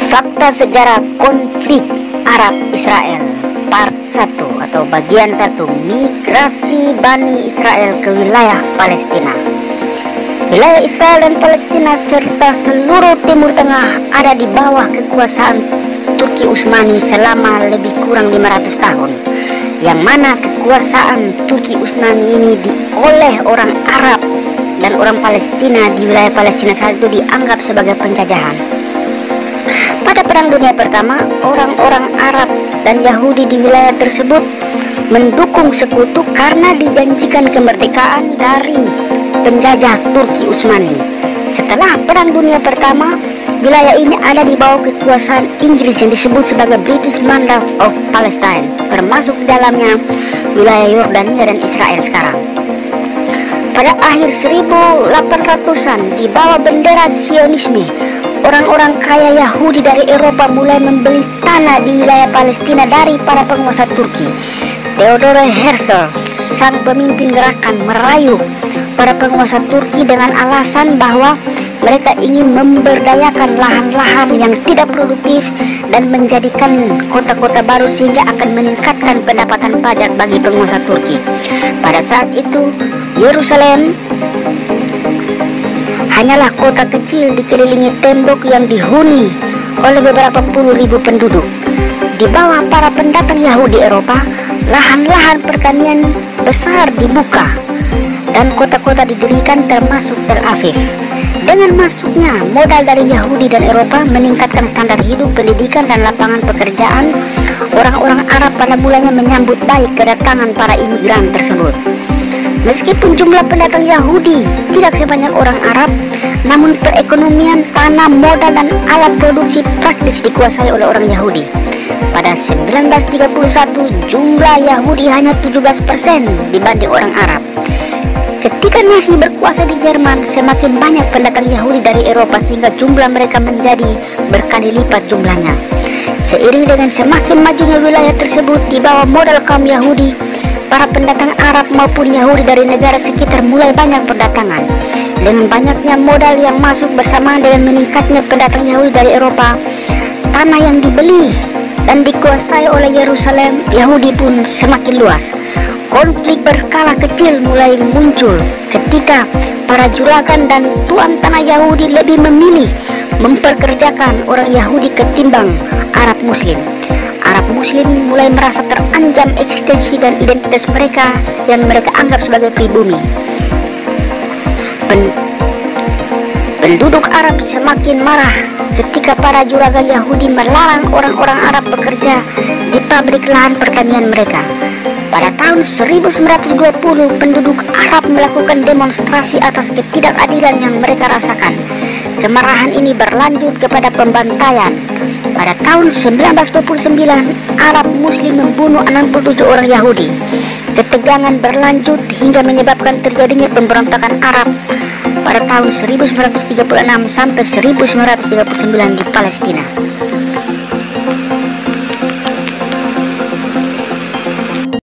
Fakta sejarah konflik Arab-Israel Part 1 atau bagian 1, migrasi Bani Israel ke wilayah Palestina. Wilayah Israel dan Palestina serta seluruh Timur Tengah ada di bawah kekuasaan Turki Utsmani selama lebih kurang 500 tahun, yang mana kekuasaan Turki Utsmani ini oleh orang Arab dan orang Palestina di wilayah Palestina saat itu dianggap sebagai penjajahan. Pada Perang Dunia Pertama, orang-orang Arab dan Yahudi di wilayah tersebut mendukung sekutu karena dijanjikan kemerdekaan dari penjajah Turki Utsmani. Setelah Perang Dunia Pertama, wilayah ini ada di bawah kekuasaan Inggris yang disebut sebagai British Mandate of Palestine, termasuk dalamnya wilayah Yordania dan Israel sekarang. Pada akhir 1800-an, di bawah bendera Zionisme, orang-orang kaya Yahudi dari Eropa mulai membeli tanah di wilayah Palestina dari para penguasa Turki. Theodor Herzl, sang pemimpin gerakan, merayu para penguasa Turki dengan alasan bahwa mereka ingin memberdayakan lahan-lahan yang tidak produktif dan menjadikan kota-kota baru sehingga akan meningkatkan pendapatan pajak bagi penguasa Turki. Pada saat itu, Yerusalem hanyalah kota kecil dikelilingi tembok yang dihuni oleh beberapa puluh ribu penduduk. Di bawah para pendatang Yahudi Eropa, lahan-lahan pertanian besar dibuka dan kota-kota didirikan termasuk Tel Aviv. Dengan masuknya modal dari Yahudi dan Eropa meningkatkan standar hidup, pendidikan, dan lapangan pekerjaan, orang-orang Arab pada mulanya menyambut baik kedatangan para imigran tersebut. Meskipun jumlah pendatang Yahudi tidak sebanyak orang Arab, namun perekonomian, tanah, modal, dan alat produksi praktis dikuasai oleh orang Yahudi. Pada 1931, jumlah Yahudi hanya 17% dibanding orang Arab. Ketika Nazi berkuasa di Jerman, semakin banyak pendatang Yahudi dari Eropa sehingga jumlah mereka menjadi berkali lipat jumlahnya. Seiring dengan semakin majunya wilayah tersebut di bawah modal kaum Yahudi, para pendatang Arab maupun Yahudi dari negara sekitar mulai banyak berdatangan. Dengan banyaknya modal yang masuk bersamaan dengan meningkatnya pendatang Yahudi dari Eropa, tanah yang dibeli dan dikuasai oleh Yerusalem Yahudi pun semakin luas. Konflik berskala kecil mulai muncul ketika para juragan dan tuan tanah Yahudi lebih memilih memperkerjakan orang Yahudi ketimbang Arab Muslim. Arab Muslim mulai merasa terancam eksistensi dan identitas mereka yang mereka anggap sebagai pribumi. Penduduk Arab semakin marah ketika para juragan Yahudi melarang orang-orang Arab bekerja di pabrik lahan pertanian mereka. Pada tahun 1920, penduduk Arab melakukan demonstrasi atas ketidakadilan yang mereka rasakan. Kemarahan ini berlanjut kepada pembantaian. Pada tahun 1929, Arab Muslim membunuh 67 orang Yahudi. Ketegangan berlanjut hingga menyebabkan terjadinya pemberontakan Arab pada tahun 1936 sampai 1939 di Palestina.